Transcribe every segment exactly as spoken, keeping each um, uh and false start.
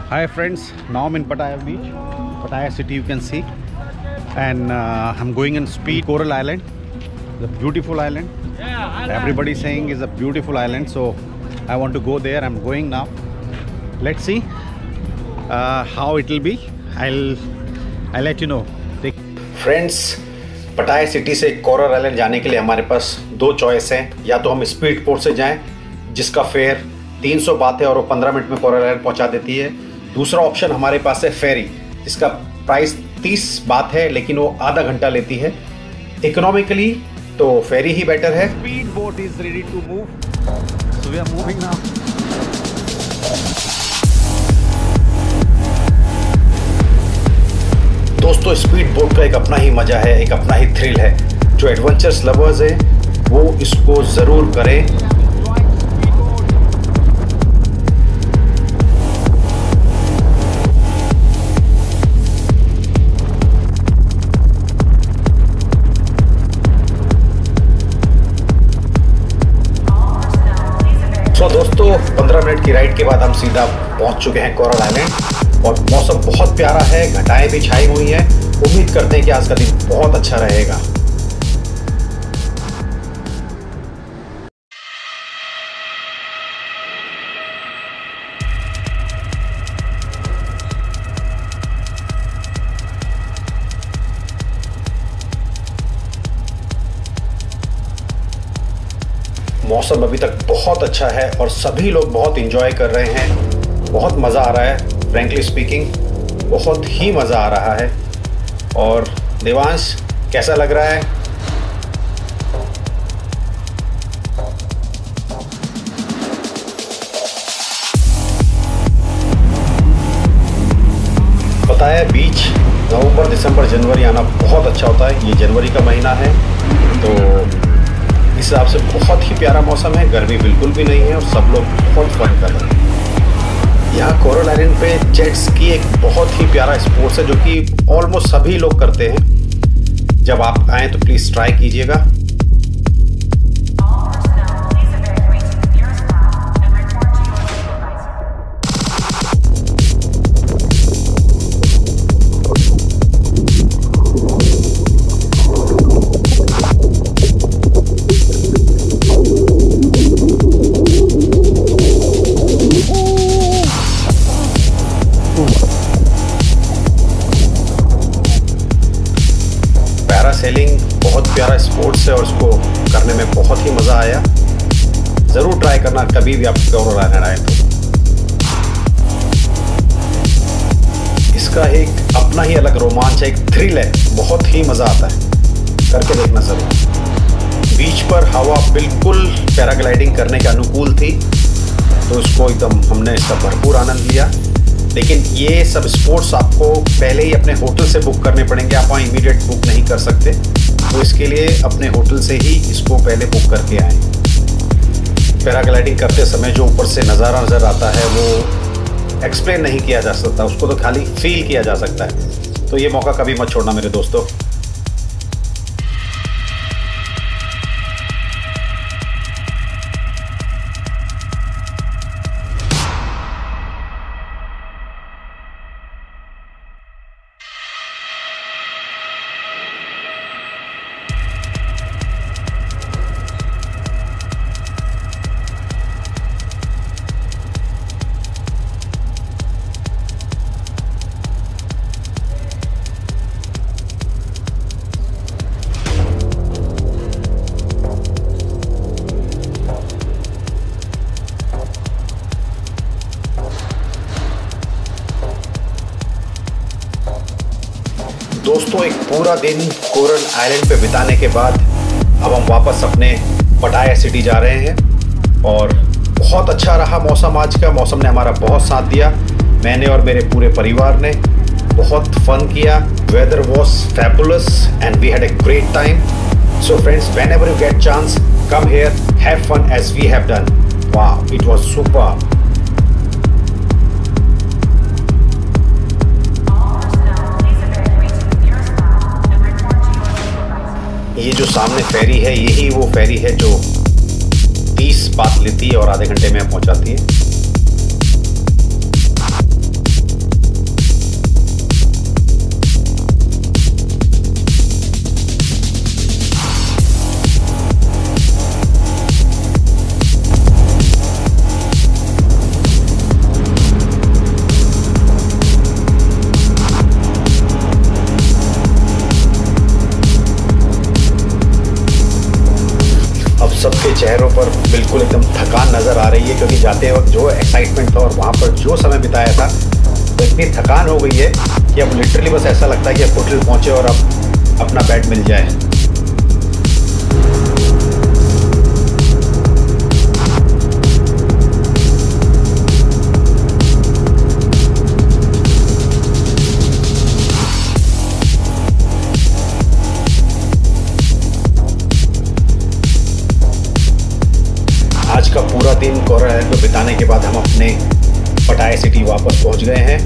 Hi friends, now I'm in Pattaya beach, Pattaya city you can see, and uh, I'm going in Speed Coral Island, the beautiful island. Yeah, everybody saying is a beautiful island, so I want to go there. I'm going now. Let's see uh, how it will be. I'll I'll let you know. Friends, Pattaya city से coral island जाने के लिए हमारे पास दो choice हैं. या तो हम स्पीड बोट से जाएं जिसका फेयर तीन सौ बात है और वो पंद्रह मिनट में कोरल आइलैंड पहुंचा देती है. दूसरा ऑप्शन हमारे पास है फेरी, जिसका प्राइस तीस बात है लेकिन वो आधा घंटा लेती है. इकोनॉमिकली तो फेरी ही बेटर है. Speed boat is ready to move, so we are moving now. दोस्तों, स्पीड बोट का एक अपना ही मजा है, एक अपना ही थ्रिल है. जो एडवेंचर्स लवर्स हैं वो इसको जरूर करें. तो दोस्तों, पंद्रह मिनट की राइड के बाद हम सीधा पहुंच चुके हैं कोरल आइलैंड और मौसम बहुत प्यारा है. घटाएं भी छाई हुई हैं. उम्मीद करते हैं कि आज का दिन बहुत अच्छा रहेगा. मौसम अभी तक बहुत अच्छा है और सभी लोग बहुत एंजॉय कर रहे हैं. बहुत मज़ा आ रहा है. फ्रैंकली स्पीकिंग बहुत ही मज़ा आ रहा है. और देवांश, कैसा लग रहा है? पताया बीच नवंबर, दिसंबर, जनवरी आना बहुत अच्छा होता है. ये जनवरी का महीना है तो इस हिसाब से बहुत ही प्यारा मौसम है. गर्मी बिल्कुल भी नहीं है और सब लोग बहुत फन कर रहे हैं. यहाँ कोरल आइलैंड पे जेट स्की एक बहुत ही प्यारा स्पोर्ट्स है जो कि ऑलमोस्ट सभी लोग करते हैं. जब आप आएँ तो प्लीज़ ट्राई कीजिएगा. पैरासेलिंग बहुत प्यारा स्पोर्ट्स है और उसको करने में बहुत ही मज़ा आया. ज़रूर ट्राई करना कभी भी आप कोरल आइलैंड आए तो. इसका एक अपना ही अलग रोमांच है, एक थ्रिल है. बहुत ही मज़ा आता है. करके देखना ज़रूर. बीच पर हवा बिल्कुल पैराग्लाइडिंग करने के अनुकूल थी तो इसको एकदम हमने इसका भरपूर आनंद लिया. लेकिन ये सब स्पोर्ट्स आपको पहले ही अपने होटल से बुक करने पड़ेंगे. आप वहाँ इमीडिएट बुक नहीं कर सकते, तो इसके लिए अपने होटल से ही इसको पहले बुक करके आएँ. पैराग्लाइडिंग करते समय जो ऊपर से नज़ारा नज़र आता है वो एक्सप्लेन नहीं किया जा सकता, उसको तो खाली फील किया जा सकता है. तो ये मौका कभी मत छोड़ना मेरे दोस्तों. दोस्तों, एक पूरा दिन कोरल आइलैंड पे बिताने के बाद अब हम वापस अपने पटाया सिटी जा रहे हैं. और बहुत अच्छा रहा मौसम. आज का मौसम ने हमारा बहुत साथ दिया. मैंने और मेरे पूरे परिवार ने बहुत फन किया. Weather was fabulous and we had a great time. So friends, whenever you get chance, come here, have fun as we have done. Wow, it was super. ये जो सामने फेरी है यही वो फेरी है जो तीस बात लेती है और आधे घंटे में पहुंचाती है। चेहरों पर बिल्कुल एकदम थकान नज़र आ रही है, क्योंकि जाते वक्त जो एक्साइटमेंट था और वहाँ पर जो समय बिताया था, तो इतनी थकान हो गई है कि अब लिटरली बस ऐसा लगता है कि अब होटल पहुँचे और अब अपना बेड मिल जाए। आज का पूरा दिन कोरल आइलैंड में बिताने के बाद हम अपने पटाया सिटी वापस पहुंच गए हैं।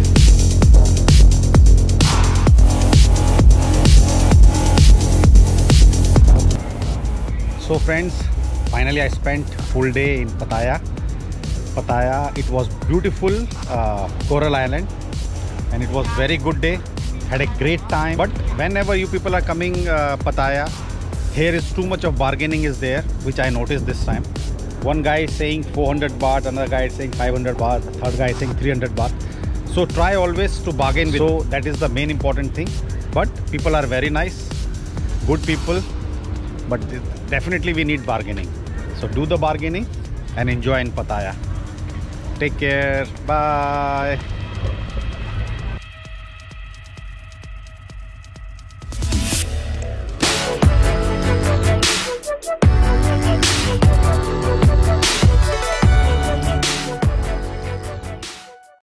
So friends, finally I spent full day in Pattaya. Pattaya, it was beautiful uh, Coral Island, and it was very good day. Had a great time. But whenever you people are coming uh, Pattaya, here is too much of bargaining is there, which I noticed this time. One guy is saying four hundred baht, another guy is saying five hundred baht, the third guy is saying three hundred baht. So try always to bargain with. So that is the main important thing. But people are very nice, good people. But definitely we need bargaining. So do the bargaining and enjoy in Pattaya. Take care. Bye.